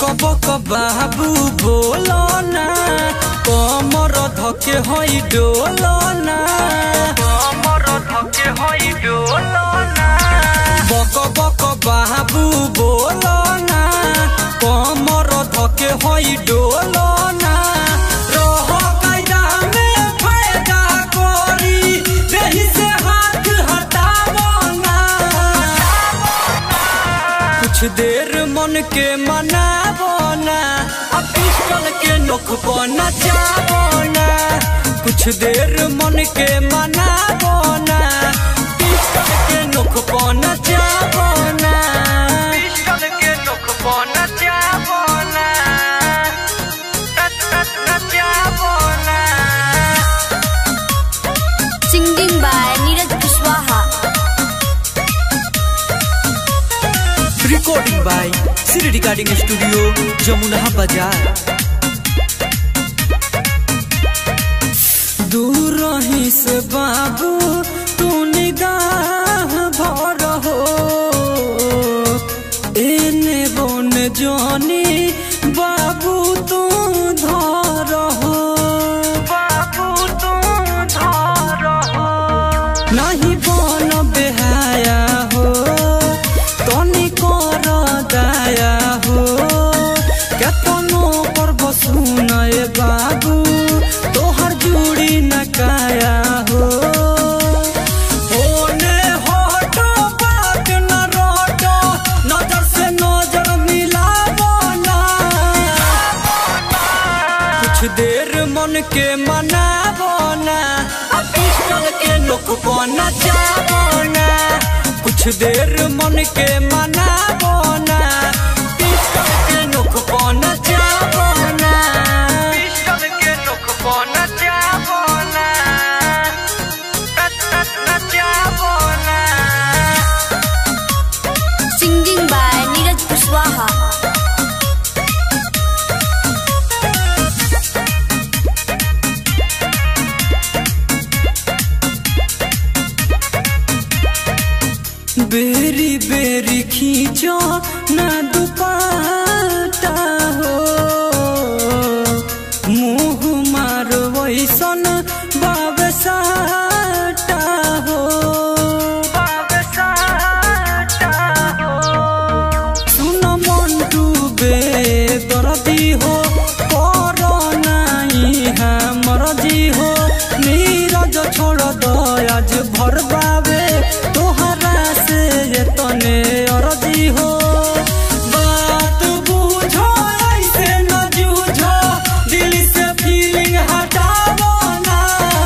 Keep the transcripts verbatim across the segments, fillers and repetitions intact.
बक बाबू बोलो ना कमर धके हई डोलो ना कमर धके हई डोलो ना बक बक बाबू बोलो ना कमर धके हई डोलो ना रह कायदा में फायदा करी देहि से हाथ हटावो ना कुछ देर मन के मनावो ना अब पिस्टल के नोक पर नचावो ना कुछ देर मन के मनावो ना पिस्टल के नोक पर नचावो ना पिस्टल के नोक पर नचावो ना नचावो ना। Singing by Neeraj Kushwaha. Recording by Siri Recording Studio, Jamuna Bazaar. दूर ही से बाबू तू निगाह भर हो एने बोन जानी बाबू तू धर हो बाबू तू धर हो नहीं बन बेहाया हो तनी कर दया हो केतनो पर बसुनाए बाबू तोहर जुड़ी न काया हो होने हटो बात न रोटो नजर से नजर मिलावो ना कुछ देर मन के मनावो ना पिस्टल के नोक पर नचावो ना कुछ देर मन के मनावो ना पिस्टल के नोक पर नचावो ना पिस्टल के नोक पर नचावो ना नचावो ना। Singing by Neeraj Kushwaha. बेरी बेरी खींचो ना दुपट्टा हो मुँह मारो वैसन बाबे साटा हो बाबे साटा हो सुन मंटू बे दर्दी हो करो नहीं हमर जी हो नीरज छोड़ दो आज भर बाबे तोहरा से ये तने अरजी हो बात बुझो ऐसे न जूझो दिल से फीलिंग हटावो ना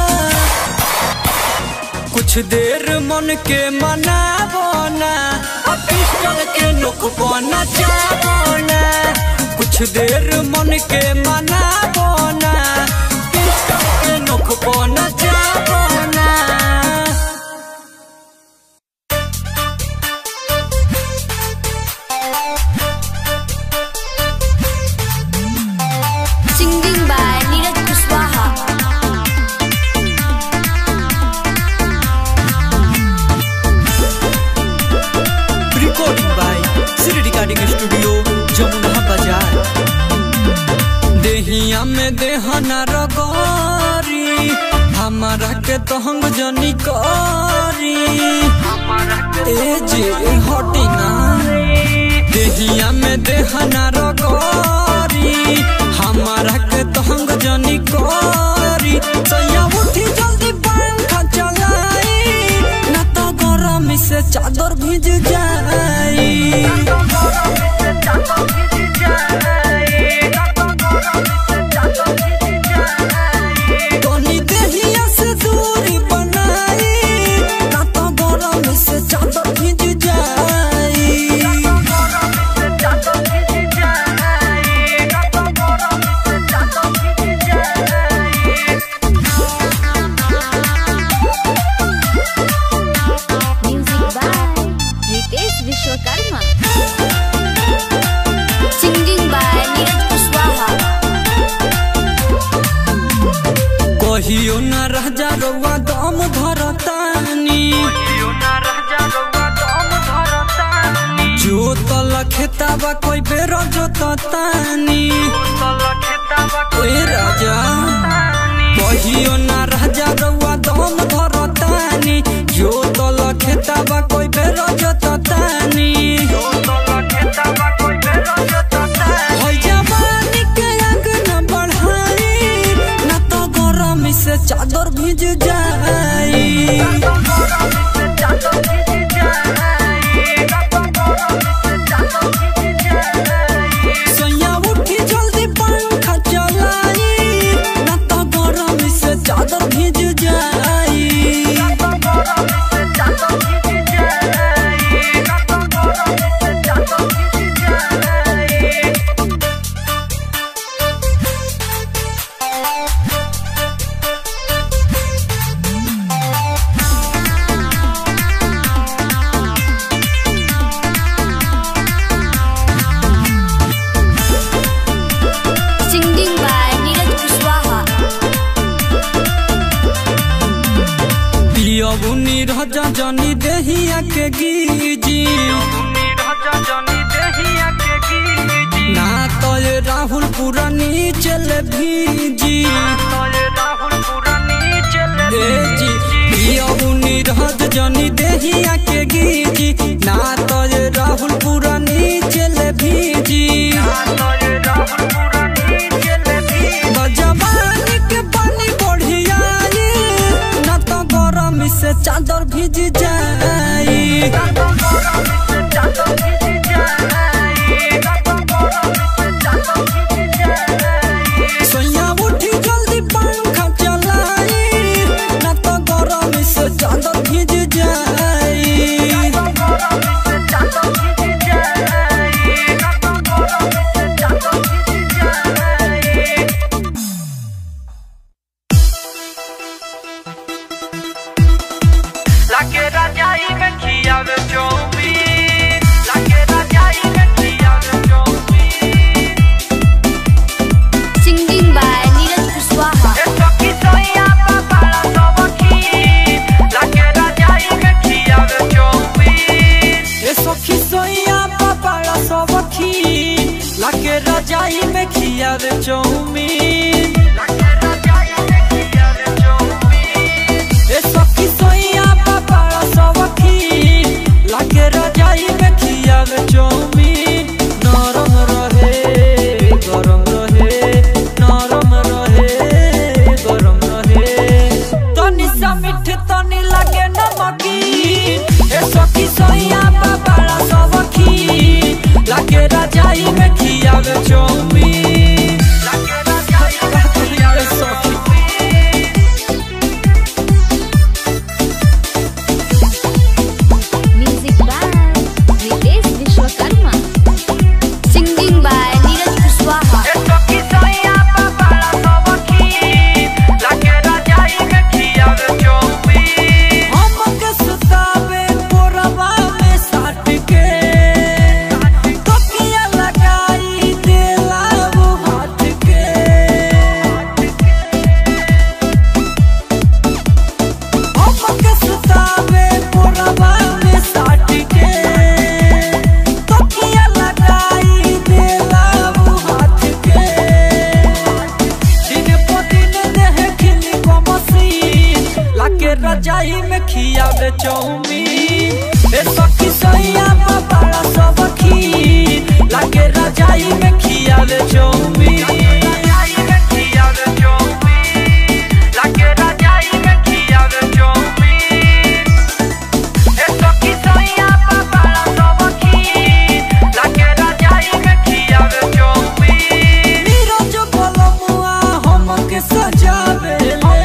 कुछ देर मन के मनावो ना पिस्टल के नोक पर नचावो ना कुछ देर मन के मनावो ना पिस्टल के नोक पर नचावो ना। Singing by Neeraj Kushwaha. Recording by Siri Recording Studio, Jamuna Bazaar. देहिया में देहना रगोरी हमारा के तो हम जनी करी ए जे हटी ना देहिया में देहना रगोरी हमारा के तो हम जनी करी सैया उठी जल्दी पंखा चलाई ना तो गरम से चादर भीज जाई तनी देहिया से दूरी बनाई ना तो गरम से चादर भीज जाई तल खेताबा कोई बेरो जो तानी ओए राजा कहियो ना राजा रउआ दम धरतानी जो तल खेताबा कोई बेरो जो तानी होई जवानी के आग न बढ़ाई ना तो गरम से चादर भीज जाई सोया उठी जल्दी पंखा चलाई ना तो गरम से चादर भीज जाई Singing by Neeraj Kushwaha. पियबुनी राजा जनी देहिया के गीजी ना तो ये राहुल पूरा नीचल भीजी ए जी पियबुनी राजा जनी देहिया के गीजी ना तो ये राहुल पूरा नीचल भीजी जवानी के पानी बढ़ियाई ना तो गरम से चादर भीज जाई सोया उठी जल्दी पंखा चलाई ना तो गरम से चादर भीज जाई लाके राजाई में खियावे चौमीन लाके राजाई में खियावे chowmein Singing by Neeraj Kushwaha. ए सखी सोया पापा सबकी लाके राजाई में खियावे चौमीन ए सखी सोया पापड़ा सबखी लाके रजाई में खियावे चौमीन लाके राजाई में खियावे चौमीन ए सखी सोया पापड़ा सबखी लाके रजाई में खियावे चौमीन नरम रहे गरम रहे नरम रहे गरम रहे तनी सा मीठ तनी लागे नमकीन ए सखी सोया पापड़ा सबखी लाके रजाई में खियावे चौमीन लाके राजाई में खियावे chowmein Music by Ritesh Vishwakarma. Singing by Neeraj Kushwaha. ए सखी सोया पापा सबकी लाके राजाई में खियावे चौमीन हमके सुतावे पोरवा में साट के तकिया लगाई देला वो हाथ के हमके सुतावे पोरवा में साट के तकिया लगाई देला वो हाथ के दिन पो दिन देह खिली को मसीन लाके रजाई में खियावे चौमीन ए सखी सोया पापड़ा सबखी लाके रजाई में खियावे चौमीन राजाई में खियावे चौमीन लाके राजाई में खियावे चौमीन ए सखी सोया पापा सबकी लाके राजाई में खियावे चौमीन नीरज बलमुआ हमके सजावे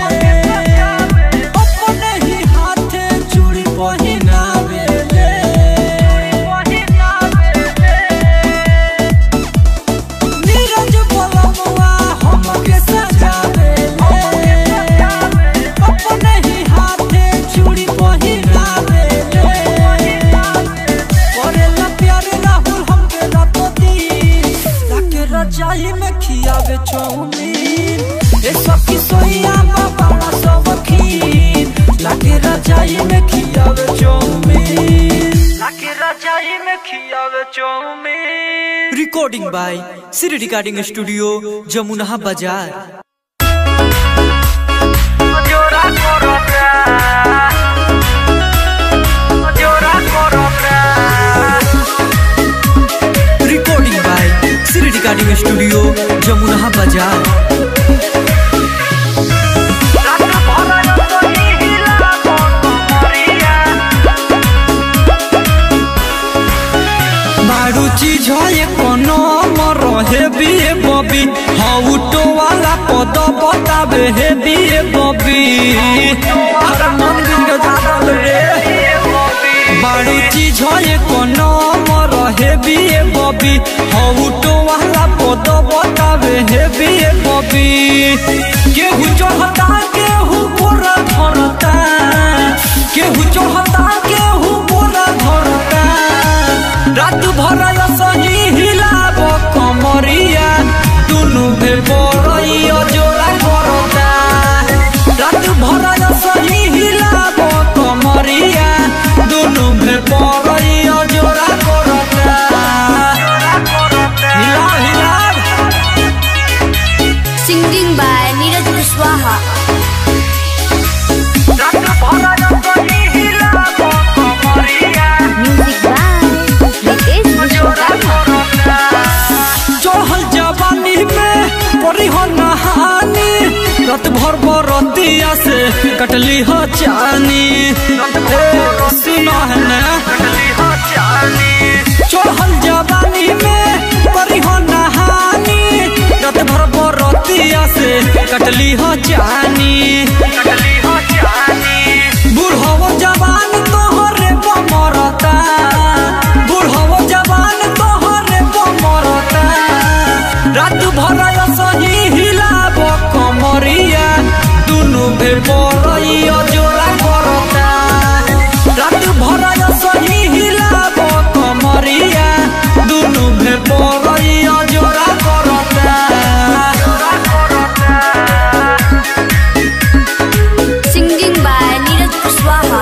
अपने ही हाथे चूड़ी पहिनावे नीरज बलमुआ हमके सजावे अपने ही हाथे चूड़ी पहिनावे करेला प्यार राहुल हमके रातों दिन लाके रजाई में खियावे चौमीन ए सखी सोया पापड़ा सबखी लाके रजाई में खियावे चौमीन लाके राजाई में खियावे chowmein recording by Shri recording studio Jamuna Bazar जोरा कोरोना जोरा कोरोना recording by Shri recording studio Jamuna Bazar चीज है कोनो मरो है बिए बबी हाउटो वाला पद बताबे है बिए बबी अरे मन दिन के जादल रे बाड़ू चीज है कोनो मरो है बिए बबी हाउटो वाला पद बताबे है बिए बबी केहू चढ़ता केहू पूरा धरता केहू चढ़ता केहू पूरा धरता रात भर सही हिलाब कमरिया दुनु भे बरइया जोरा करता रात भर सही हिलाब कमरिया दुनु भे बरइया जोरा करता हिला हिला सिंगिंग बाय नीरज कुशवाहा रात भर सही हिलाब कमरिया म्यूजिक बाय रितेश विश्वकर्मा चढ़ल जवानी में पड़ी हो नहानी रात भर बरतिया से कटली हो चानी सुना है ना चढ़ल जवानी में पड़ी हो नहानी रात भर बरतिया से कटली हो चानी बूढ़ो जवान तोहरे बमरता बूढ़ो जवान तोहरे बमरता रात भर सही हिलाब कमरिया दुनु भे बरइया जोरा करता रात भर सही हिलाब कमरिया दुनु भे बरइया जोरा करता सिंगिंग बाय नीरज कुशवाहा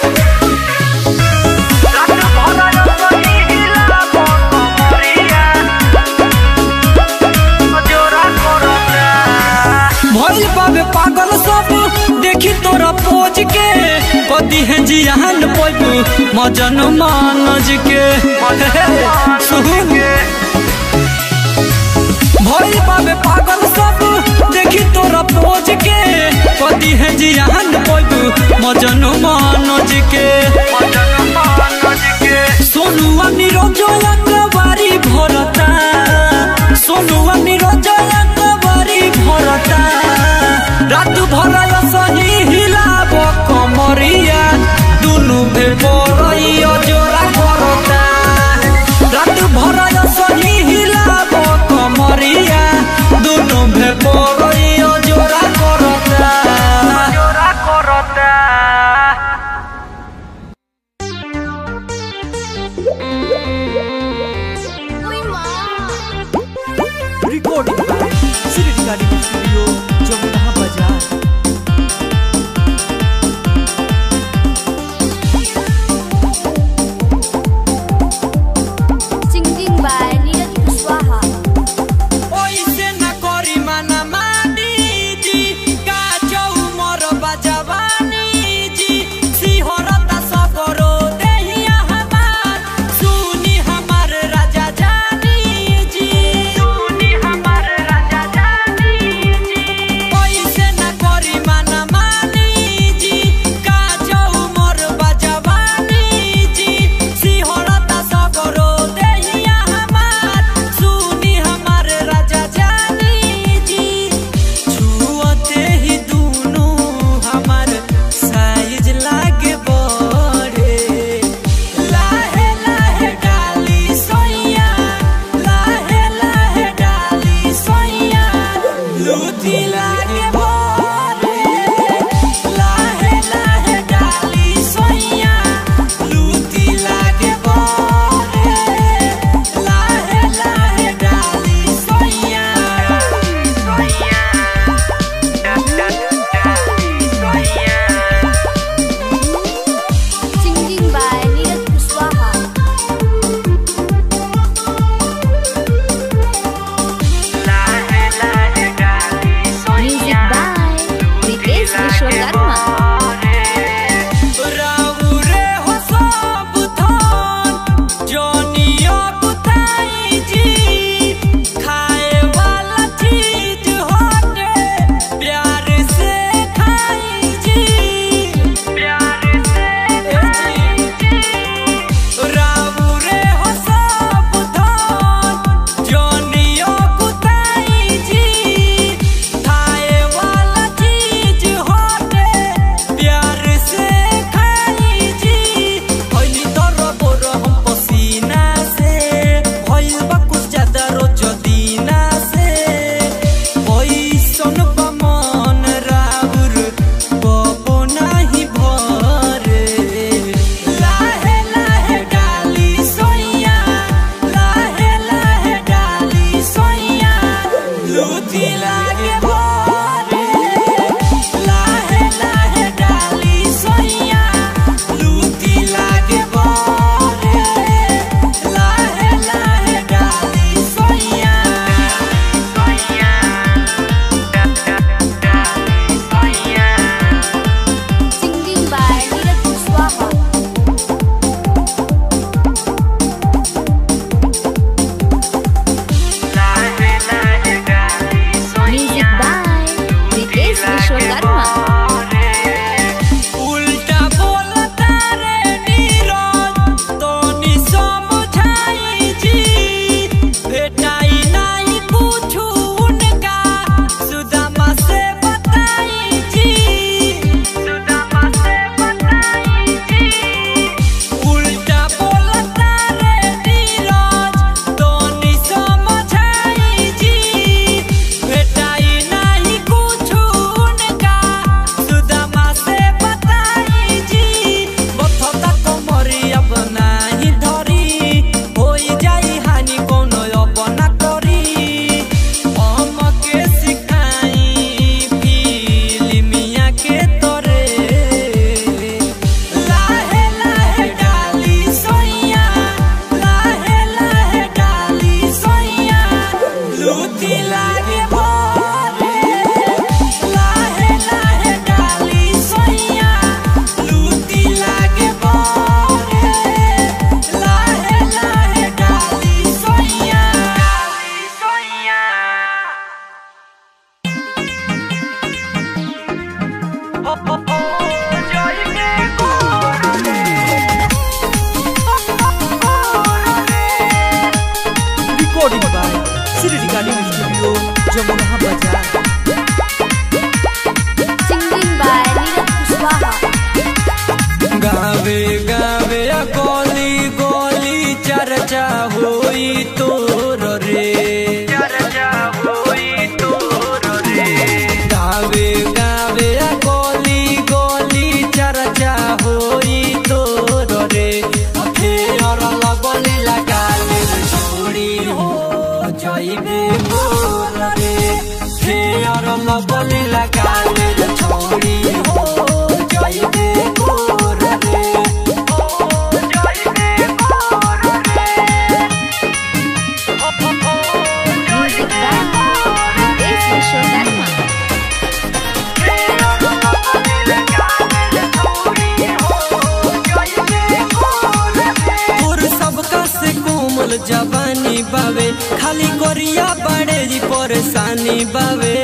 भइल बाबे पागल सब देखी तोरा पोज के कदी है जियान पोइबू मजन मानज के सुन भइल बाबे पागल सब देखी तोरा पोज के कदी है जियान पोइबू मजन मानज के सोनुआ निरंजया कबारी भरता सोनुआ निरंजया कबारी भरता रात भर सही हिलाब कमरिया दुनु भे बरइया जोरा करता रात भर सही हिलाब कमरिया दुनु भे बरइया जोरा करता जोरा करता recording by Shri recording studio Jamuna Bazar singing by Neeraj Kushwaha ओइसे न करी मना मानी जी गाजौ मोर बजवानी जी सिहरता सगरो देहिया हमार सुनी हमार राजा जानी जी सुनी हमार राजा जानी जी recording by Shri recording studio Jamuna Bazar. Singing by Neeraj Kushwaha. गावे गावे गोली गोली चर्चा होई तोर रे, चर्चा होई तोर रे। गावे गावे गोली गोली चर्चा होई तोर रे। फेर लगनी लगाले छोड़ी हो जाइबे मोर रे। फेर लगनी लगाले छोड़ी हो जाइबे मोर रे। Music by Ritesh Vishwakarma. तोर सबका से कोमल जवानी बावे, खाली कोरिया बड़े जी परेशानी बावे।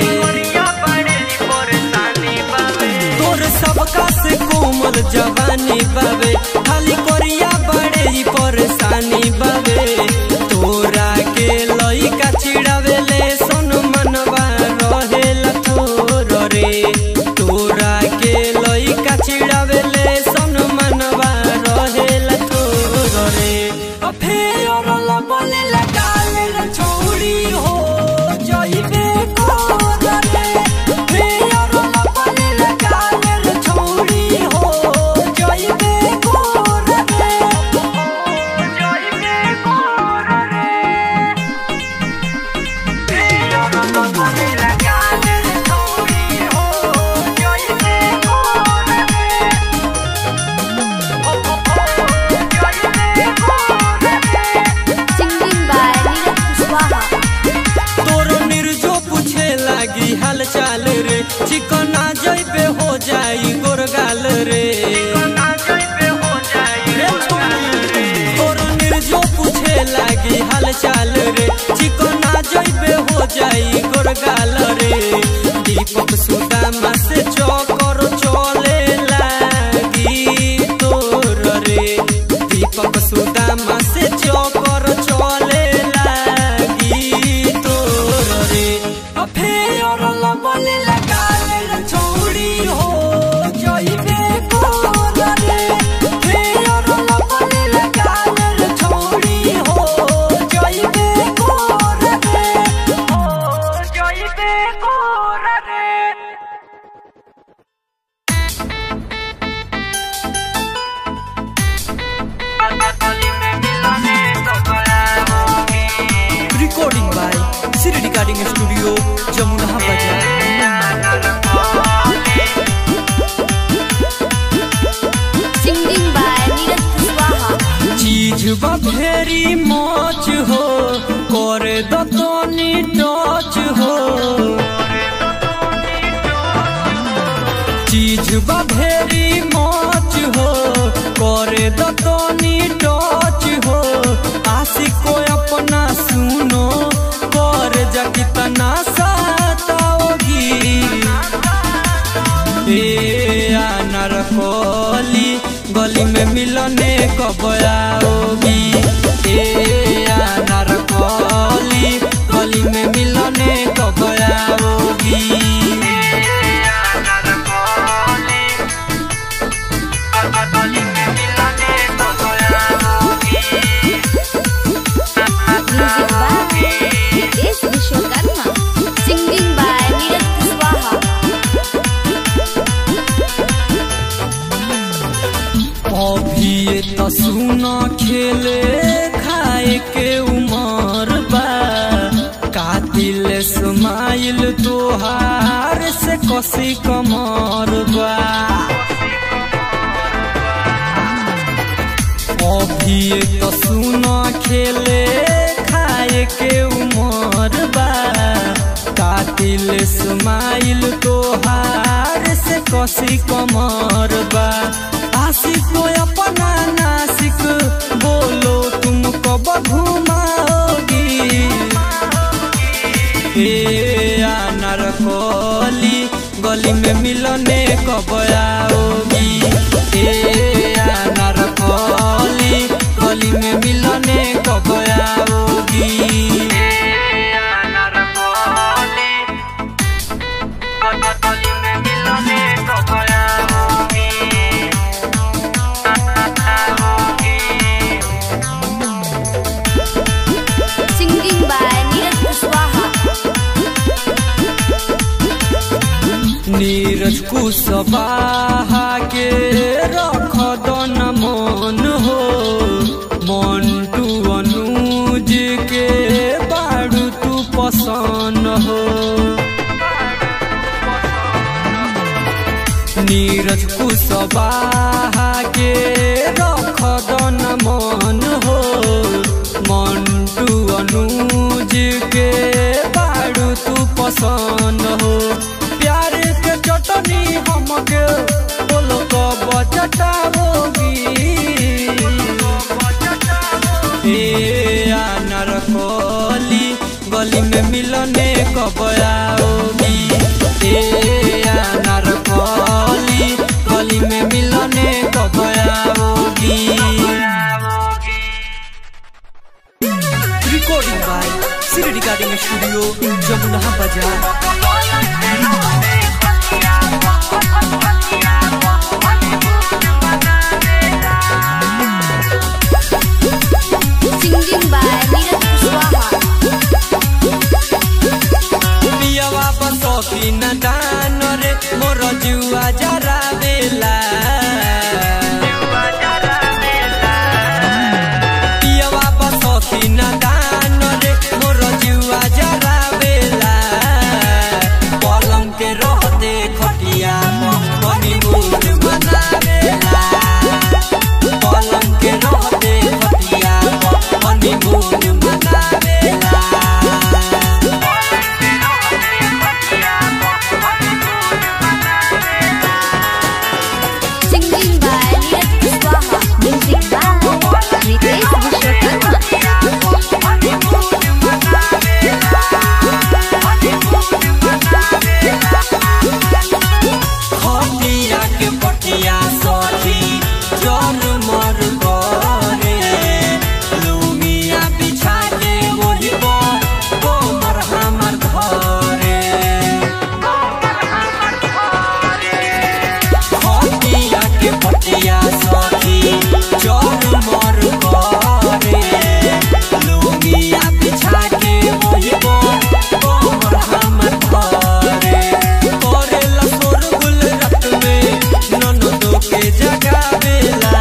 तोर सबका से कोमल जवानी बावे, खाली कोरिया बड़े जी परेशानी बावे। तोरा के लइका चिड़ावे ले सोन मनवा रहेला थोर रे। तोरा के लइका चिड़ावे ले सोन मनवा रहेला थोर रे। फेर लगनी लगाले छोड़ी हो जाइबे कोर रे। फेर लगनी लगाले छोड़ी हो जाइबे कोर रे। Singing by Neeraj Kushwaha. तोरो निर्जो पूछे लागी हाल चाल रे, चिकना जइबे हो जाई गोरगाल रे। तोरो निर्जो पूछे लागी हाल चाल रे, चिकना जइबे हो जाई गोरगाल रे। दीपक सुदामा से चौकर चले लागी तोर रे। दीपक सुदामा से चौकर चले लागी तोर रे। फेर लगनी लगाले छोड़ी हो जाइबे कोर रे। फेर लगनी लगाले छोड़ी हो जाइबे कोर रे। Recording by Shri recording studio Jamuna Bazar. Singing by Neeraj Kushwaha. चीज भेरी मौज हो करे दतनी टच हो। चीज भेरी मौज हो करे दतनी टच हो। आशिक को अपना सुनो कर जा कितना सताओगी। ए अनार कोली गली में मिलने कब आओगी। ए अनार कोली गली में मिलने कब आओगी। Music by Ritesh Vishwakarma. Singing by Neeraj Kushwaha. अभी ये तो सुना खेले खाए के उमर बा। कातिल स्माइल तोहार से कसी कमर बा। अभी ये तो सुना खेले खाए के उमर बा। कातिल स्माइल तोहार से कसी कमर बा। आशिक को अपना नासिक बोलो तुम कब घुमाओगी। ए अनार कोली गली में मिलने कब आओगी। ए अनार कोली गली में मिलने कब आओगी। नीरज कुशवाहा के रख दन मन हो, मंटू अनुज के बाड़ू तू पसंद हो। नीरज कुशवाहा के रख दन मन हो, मंटू अनुज के बाड़ू तू पसंद हो। प्यार के चटनी हमके बोलो कब चटाओगी, ए अनारकली गली में मिलने कब आओगी, ए अनारकली गली में मिलने कब आओगी। Recording by Shri recording studio Jamuna Bazar. Singing by Neeraj Kushwaha. पियावा बसोकी न दान रे मोर जुआ जरा बेला, पियावा बसोकी न दान रे मोर जुआ जरा बेला। पलंग के रह दे खटिया मनी मूड बना बेला, पलंग के रह दे खटिया मनी मूड बना बेला। Singing by Neeraj Kushwaha. Music by Ritesh Vishwakarma. खटिया के पटिया सखी जन मर करे, लुमिया बिछा के मोही कोमर हमर धरे। खटिया के पटिया सखी जन मर करे, लुमिया बिछा के मोही कोमर हमर धरे। करेला सोर गुल रत में ननदो के जगावेला,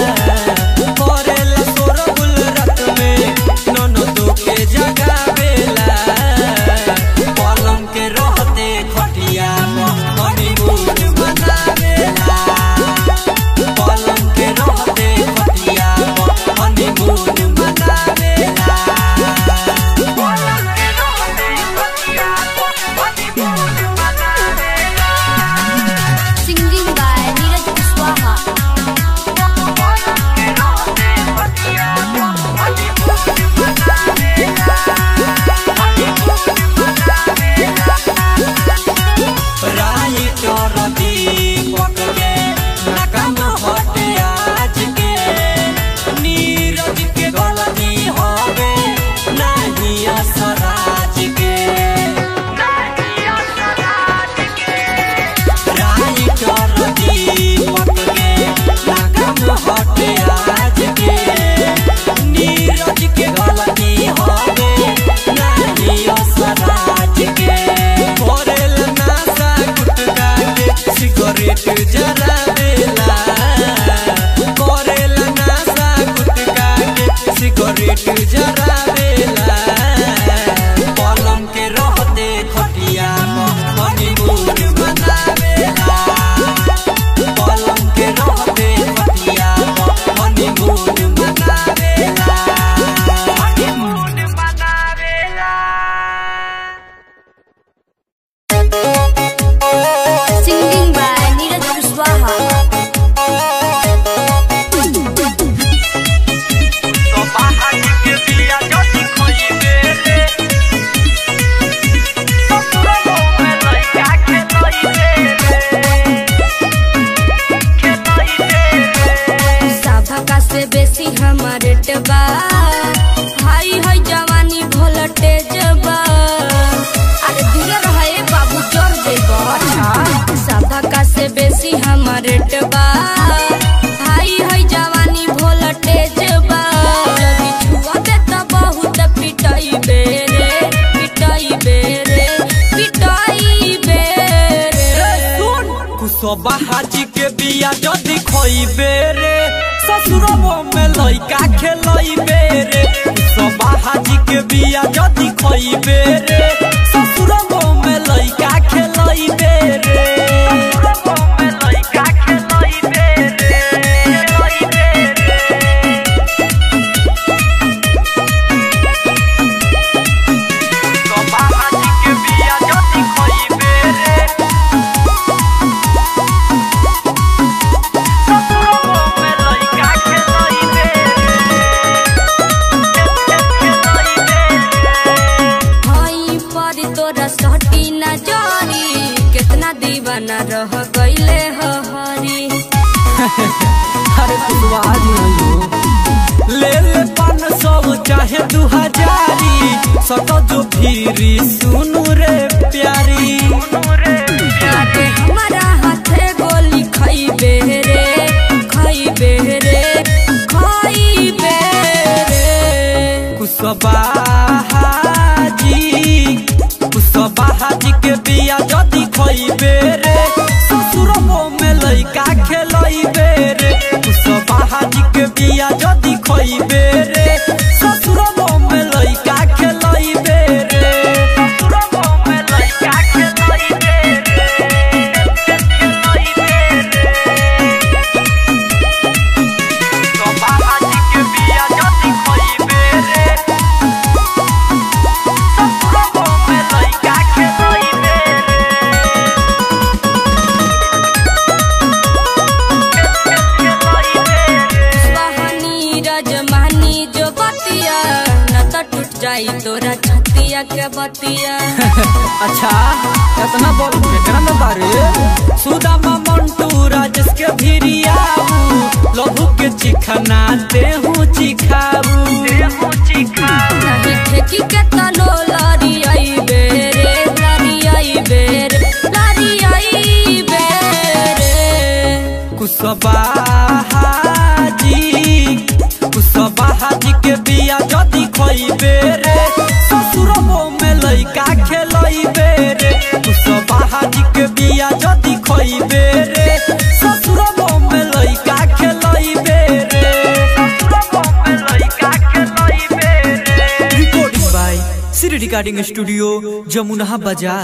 करेला सोर गुल रत में ननदो के जगावेला। पलंग के रहते खटिया मनी मूड बनावेला, पलंग के रहते खटिया मनी मूड बनावेला। Singing by Neeraj Kushwaha. Writer Deepak के नकम हटे आज के, नीरज के गलती होवे नहीं असराज के। राइटर दीपक के नकम हटे आज के, नीरज के गलती होवे नहीं असराज के। करेल नासा गुटका के सिगरेट जरा बेला, करेल नासा गुटका के सिगरेट जरा बेला। पलंग के रहते खटिया मनी मूड बनावेला, पलंग के रहते खटिया मनी मूड बनावेला। Singing by Neeraj Kushwaha. बेरे पिटाई बेरे कुशवा हाजी के बिया जदी खोइबे रे ससुरबो में लइका खेलइबे रे कुशवा हाजी के बिया जदी खोइबे रे ससुरबो में लइका खेलइबे रे ससुरबो में लइका खेलइबे रे खेलइबे रे कुशवा हाजी के बिया जदी खोइबे रे दीवाना रह गईले हरी अरे ले ले पान सौ चाहे दू हजारी सटो जो फिरी सुनू रे प्यारी लागे हमारा हाथे गोली खइबे रे खइबे रे खइबे रे कुशवा हाजी कुशवा हाजी के बिया जदी खोइबे रे ससुरबो में लइका खेलइबे रे कुशवा हाजी के बिया जदी खोइबे रे ससुरबो में लइका खेलइबे रे ससुरबो में लइका खेलइबे रे खेलइबे रे कुशवा हाजी के बिया जदी खोइबे रे ससुरबो में लइका खेलइबे जाई तोरा छतिया के बतिया अच्छा इतना बोल बेटा न बारे सुदामा मंटू राजेश के भिरियाऊ लहू के चिखना देहू चिखाऊ देहू चिखाऊ नहीं ठेकी के तनो लारी आई बेरे लारी आई बेरे लारी आई बेरे कुशवा हाजी कुशवा हाजी के बिया जदी खोइबे रे ससुरबो में लइका खेलइबे रे कुशवा हाजी के बिया जदी खोइबे रे ससुरबो में लइका खेलइबे रे ससुरबो में लइका खेलइबे रे recording by Shri recording studio Jamuna बाजार।